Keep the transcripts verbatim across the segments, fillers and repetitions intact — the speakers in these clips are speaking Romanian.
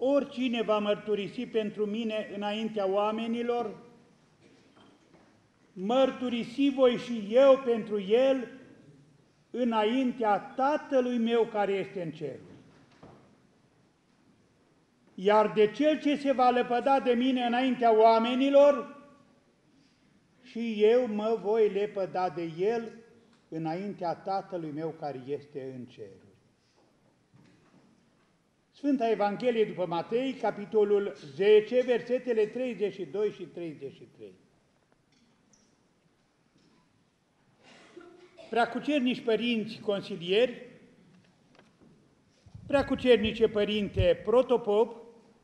oricine va mărturisi pentru mine înaintea oamenilor, mărturisi voi și eu pentru el înaintea Tatălui meu care este în cer. Iar de cel ce se va lepăda de mine înaintea oamenilor, și eu mă voi lepăda de el înaintea Tatălui meu care este în ceruri. Sfânta Evanghelie după Matei, capitolul zece, versetele treizeci și doi și treizeci și trei. Preacucernici părinți consilieri, preacucernice părinte protopop,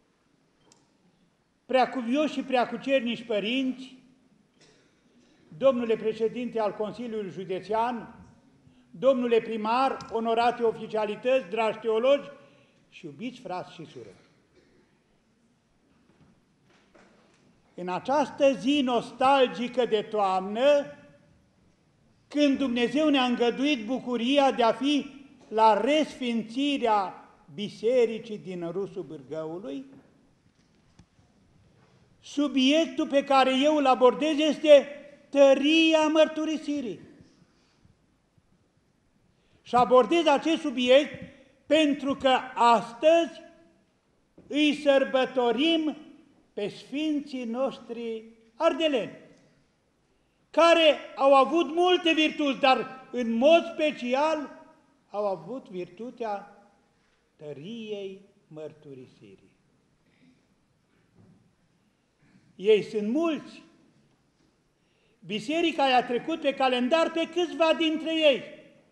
preacuvioși și preacucernici părinți, domnule președinte al Consiliului Județean, domnule primar, onorate oficialități, dragi teologi și iubiți frați și surori. În această zi nostalgică de toamnă, când Dumnezeu ne-a îngăduit bucuria de a fi la resfințirea bisericii din Rusul Bârgăului, subiectul pe care eu îl abordez este tăria mărturisirii. Și abordez acest subiect pentru că astăzi îi sărbătorim pe sfinții noștri ardeleni, care au avut multe virtuți, dar în mod special au avut virtutea tăriei mărturisirii. Ei sunt mulți. Biserica i-a trecut pe calendar pe câțiva dintre ei.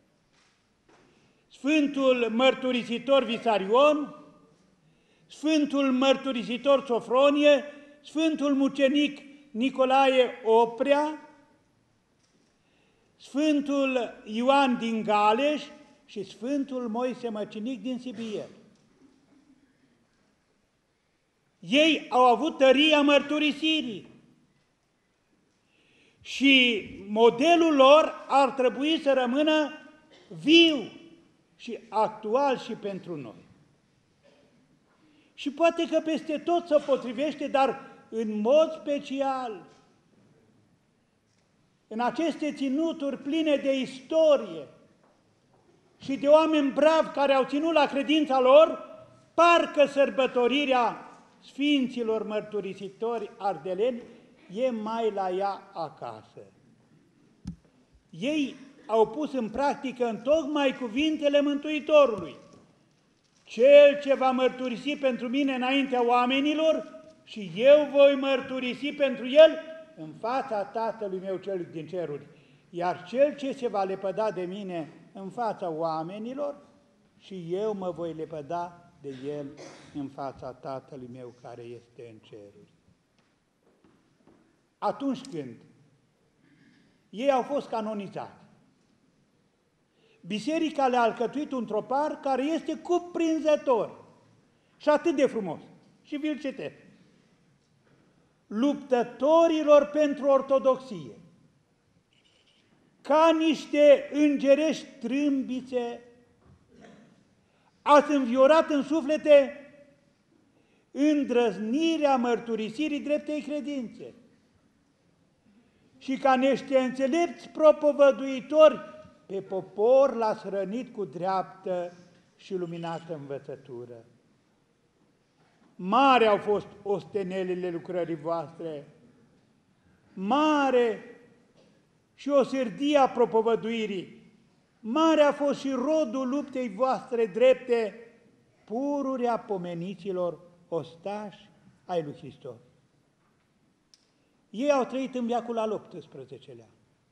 Sfântul mărturisitor Visarion, Sfântul mărturisitor Sofronie, Sfântul mucenic Nicolae Oprea, Sfântul Ioan din Galeș și Sfântul Moise Măcinic din Sibier. Ei au avut tăria mărturisirii și modelul lor ar trebui să rămână viu și actual și pentru noi. Și poate că peste tot se potrivește, dar în mod special în aceste ținuturi pline de istorie și de oameni bravi care au ținut la credința lor, parcă sărbătorirea Sfinților mărturisitori ardeleni e mai la ea acasă. Ei au pus în practică întocmai cuvintele Mântuitorului: cel ce va mărturisi pentru mine înaintea oamenilor și eu voi mărturisi pentru el în fața Tatălui meu cel din ceruri, iar cel ce se va lepăda de mine în fața oamenilor și eu mă voi lepăda de el în fața Tatălui meu care este în ceruri. Atunci când ei au fost canonizați, biserica le-a alcătuit un tropar care este cuprinzător și atât de frumos. Și vi-l citesc: luptătorilor pentru ortodoxie, ca niște îngerești trâmbițe, ați înviorat în suflete îndrăznirea mărturisirii dreptei credințe și ca niște înțelepți propovăduitori pe popor l-ați hrănit cu dreaptă și luminată învățătură. Mare au fost ostenelile lucrării voastre, mare și o sârdie propovăduirii, mare a fost și rodul luptei voastre drepte, pururea pomeniților ostași ai lui Hristos. Ei au trăit în veacul al optsprezecelea.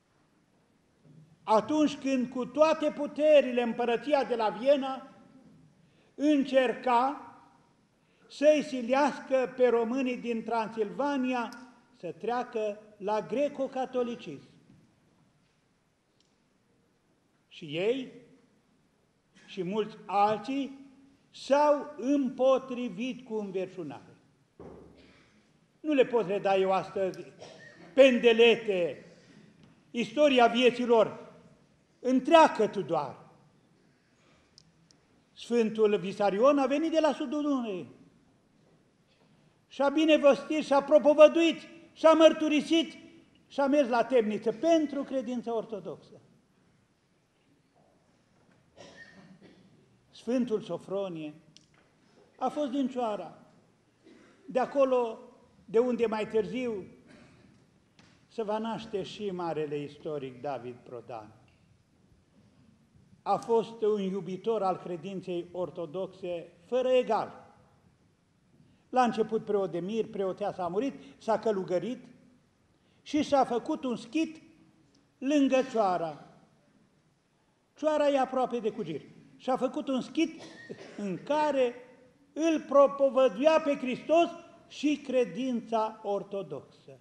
Atunci când cu toate puterile împărăția de la Viena încerca să-i silească pe românii din Transilvania să treacă la greco-catolicism. Și ei și mulți alții s-au împotrivit cu înverșunare. Nu le pot reda eu astăzi pendelete, istoria vieților, întreagă-tu doar. Sfântul Visarion a venit de la sudul Dunării și-a binevestit, și-a propovăduit, și-a mărturisit și-a mers la temniță pentru credința ortodoxă. Sfântul Sofronie a fost din Cioara, de acolo de unde mai târziu se va naște și marele istoric David Prodan. A fost un iubitor al credinței ortodoxe fără egal. La început preot de mir, preoteasa a murit, s-a călugărit și s-a făcut un schit lângă Cioara. Cioara e aproape de Cugir. Și-a făcut un schit în care îl propovăduia pe Hristos și credința ortodoxă.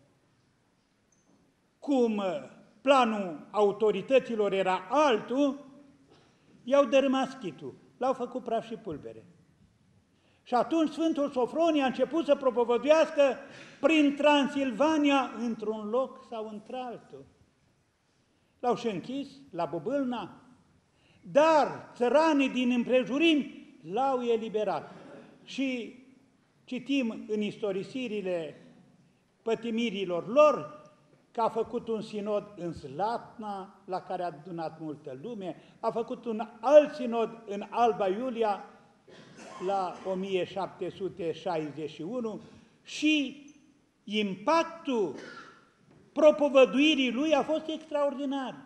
Cum planul autorităților era altul, i-au dărâmat schitul, l-au făcut praf și pulbere. Și atunci Sfântul Sofronie a început să propovăduiască prin Transilvania, într-un loc sau într-altul. L-au și închis la Bobâlna, dar țăranii din împrejurimi l-au eliberat. Și citim în istorisirile pătimirilor lor că a făcut un sinod în Zlatna, la care a adunat multă lume, a făcut un alt sinod în Alba Iulia, la o mie șapte sute șaizeci și unu, și impactul propovăduirii lui a fost extraordinar.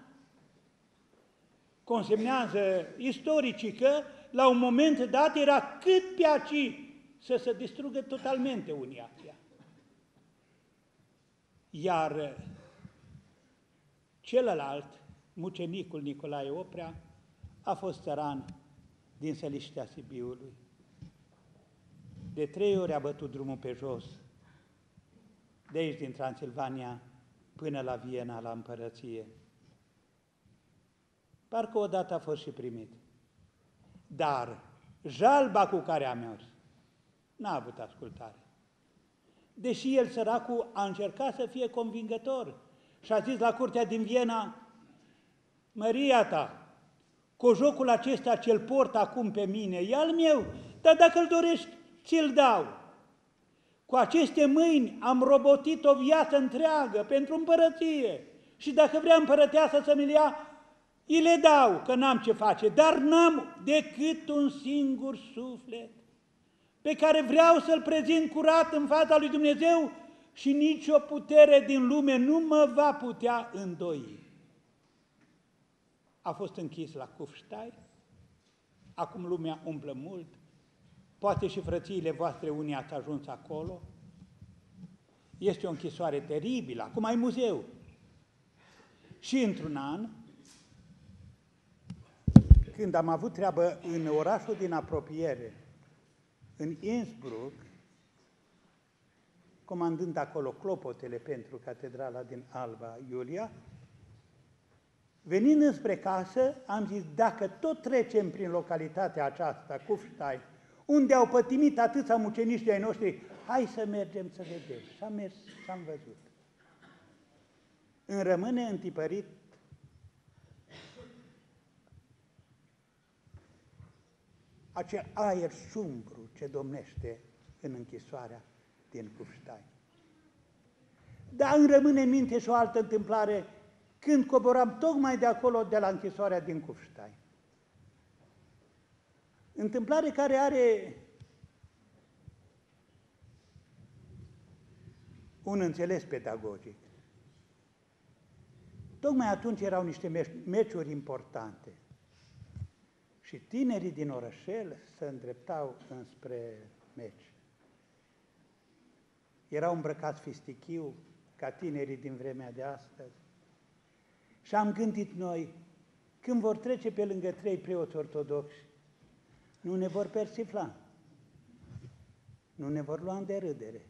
Consemnează istoricii că la un moment dat era cât pe aci să se distrugă totalmente Uniația. Iar celălalt, mucenicul Nicolae Oprea, a fost țăran din Săliștea Sibiului. De trei ori a bătut drumul pe jos, de aici din Transilvania până la Viena, la împărăție. Parcă odată a fost și primit. Dar jalba cu care a mers n-a avut ascultare. Deși el, săracul, a încercat să fie convingător și a zis la curtea din Viena: măria ta, cojocul acesta ce-l port acum pe mine e al meu, dar dacă îl dorești, ți-l dau. Cu aceste mâini am robotit o viață întreagă pentru împărăție și dacă vrea împărăteasa să mi-l ia, îi le dau, că n-am ce face, dar n-am decât un singur suflet pe care vreau să-l prezint curat în fața lui Dumnezeu și nicio putere din lume nu mă va putea îndoi. A fost închis la Kufstein, acum lumea umblă mult, poate și frățiile voastre unii ați ajuns acolo. Este o închisoare teribilă, acum ai muzeu. Și într-un an, când am avut treabă în orașul din apropiere, în Innsbruck, comandând acolo clopotele pentru catedrala din Alba Iulia, venind înspre casă, am zis, dacă tot trecem prin localitatea aceasta, Kufstein, unde au pătimit atâția muceniști ai noștri, hai să mergem să vedem. Și am mers și am văzut. Îmi rămâne întipărit acel aer sumbru ce domnește în închisoarea din Kufstein. Dar îmi rămâne în minte și o altă întâmplare când coboram tocmai de acolo, de la închisoarea din Kufstein. Întâmplare care are un înțeles pedagogic. Tocmai atunci erau niște meciuri importante și tinerii din orășel se îndreptau înspre meci. Erau îmbrăcați fistichiu, ca tinerii din vremea de astăzi. Și am gândit noi, când vor trece pe lângă trei preoți ortodoxi, nu ne vor persifla, nu ne vor lua în derâdere.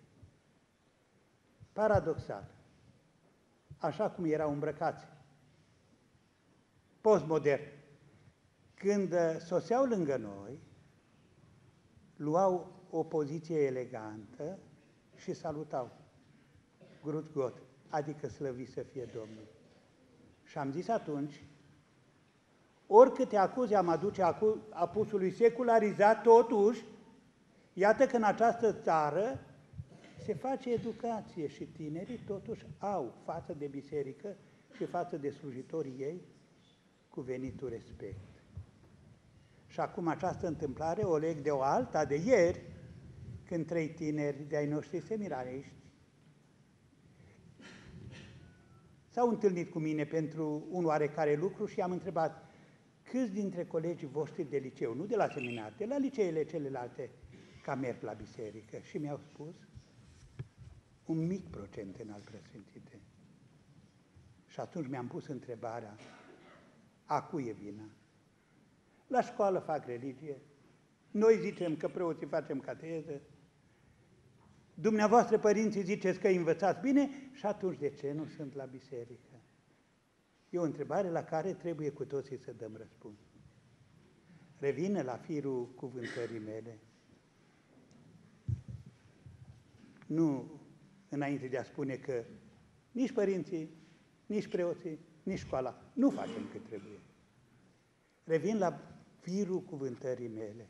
Paradoxal, așa cum erau îmbrăcați, postmodern, când soseau lângă noi, luau o poziție elegantă și salutau, grut got, adică slăvit să fie Domnul. Și am zis atunci, oricâte acuze am aduce apusului secularizat, totuși, iată că în această țară se face educație și tinerii totuși au față de biserică și față de slujitorii ei cuvenitul respect. Și acum această întâmplare o leg de o alta de ieri, când trei tineri de-ai noștri seminariști s-au întâlnit cu mine pentru un oarecare lucru și am întrebat câți dintre colegii voștri de liceu, nu de la seminar, de la liceele celelalte, ca merg la biserică. Și mi-au spus un mic procent în al preasfințite. Și atunci mi-am pus întrebarea, a cui e vina? La școală fac religie, noi zicem că preoții facem cateheză, dumneavoastră părinții ziceți că îi învățați bine și atunci de ce nu sunt la biserică? E o întrebare la care trebuie cu toții să dăm răspuns. Revine la firul cuvântării mele. Nu înainte de a spune că nici părinții, nici preoții, nici școala nu facem cât trebuie. Revin la firul cuvântării mele.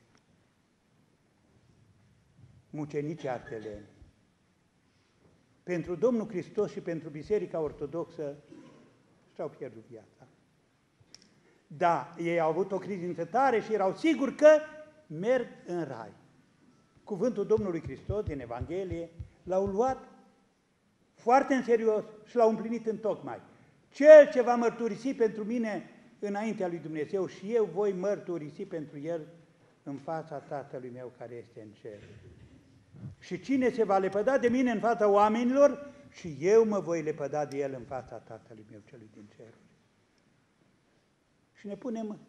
Mucenicii arteleni. Pentru Domnul Hristos și pentru Biserica Ortodoxă și-au pierdut viața. Da, ei au avut o credință tare și erau siguri că merg în rai. Cuvântul Domnului Hristos din Evanghelie l-au luat foarte în serios și l-au împlinit în tocmai. Cel ce va mărturisi pentru mine înaintea lui Dumnezeu și eu voi mărturisi pentru el în fața Tatălui meu care este în cer. Și cine se va lepăda de mine în fața oamenilor și eu mă voi lepăda de el în fața Tatălui meu celui din cer. Și ne punem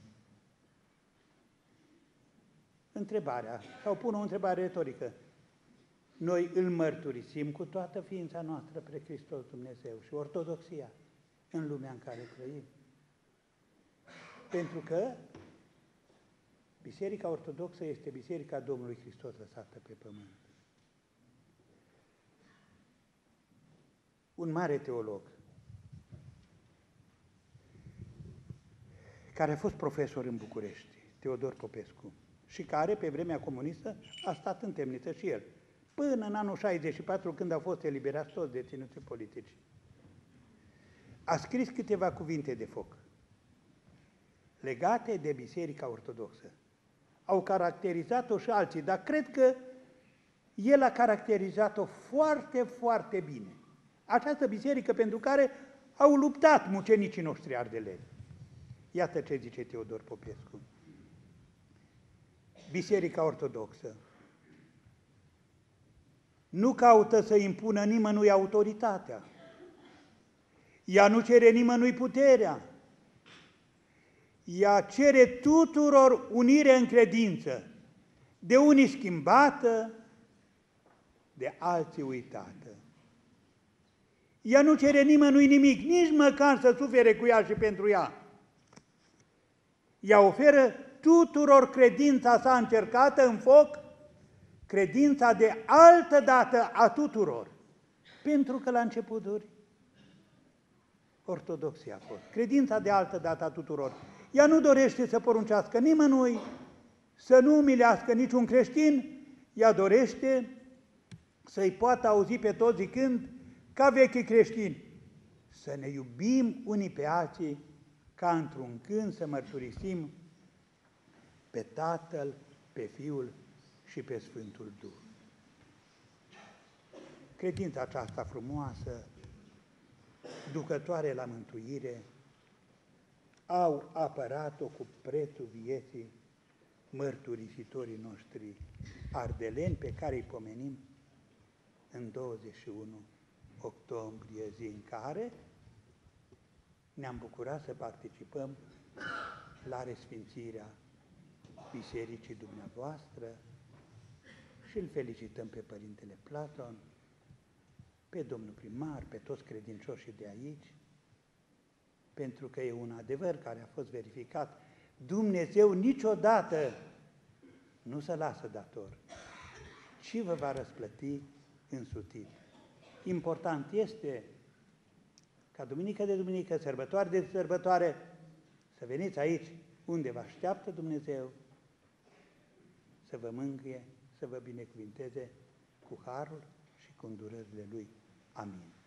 întrebarea, sau pun o întrebare retorică. Noi îl mărturisim cu toată ființa noastră pre Hristos Dumnezeu și ortodoxia în lumea în care trăim. Pentru că Biserica Ortodoxă este Biserica Domnului Hristos lăsată pe pământ. Un mare teolog, care a fost profesor în București, Teodor Popescu, și care, pe vremea comunistă, a stat în temniță și el, până în anul șaizeci și patru, când au fost eliberați toți deținuții politici. A scris câteva cuvinte de foc legate de Biserica Ortodoxă. Au caracterizat-o și alții, dar cred că el a caracterizat-o foarte, foarte bine. Această biserică pentru care au luptat mucenicii noștri ardeleni. Iată ce zice Teodor Popescu. Biserica Ortodoxă nu caută să impună nimănui autoritatea. Ea nu cere nimănui puterea. Ea cere tuturor unire în credință, de unii schimbată, de alții uitată. Ea nu cere nimănui nimic, nici măcar să sufere cu ea și pentru ea. Ea oferă tuturor credința sa încercată în foc, credința de altă dată a tuturor. Pentru că la începuturi ortodoxia a fost. Credința de altă dată a tuturor. Ea nu dorește să poruncească nimănui, să nu umilească niciun creștin, ea dorește să-i poată auzi pe toți zicând, ca vechi creștini, să ne iubim unii pe alții, ca într-un cânt să mărturisim pe Tatăl, pe Fiul și pe Sfântul Duh. Credința aceasta frumoasă, ducătoare la mântuire, au apărat-o cu prețul vieții mărturisitorii noștri ardeleni, pe care îi pomenim în douăzeci și unu octombrie, zi în care ne-am bucurat să participăm la resfințirea bisericii dumneavoastră și îl felicităm pe Părintele Platon, pe domnul primar, pe toți credincioșii de aici, pentru că e un adevăr care a fost verificat. Dumnezeu niciodată nu se lasă dator, ci vă va răsplăti însutit. Important este ca duminică de duminică, sărbătoare de sărbătoare, să veniți aici unde vă așteaptă Dumnezeu, să vă mângâie, să vă binecuvinteze cu harul și cu îndurările Lui. Amin.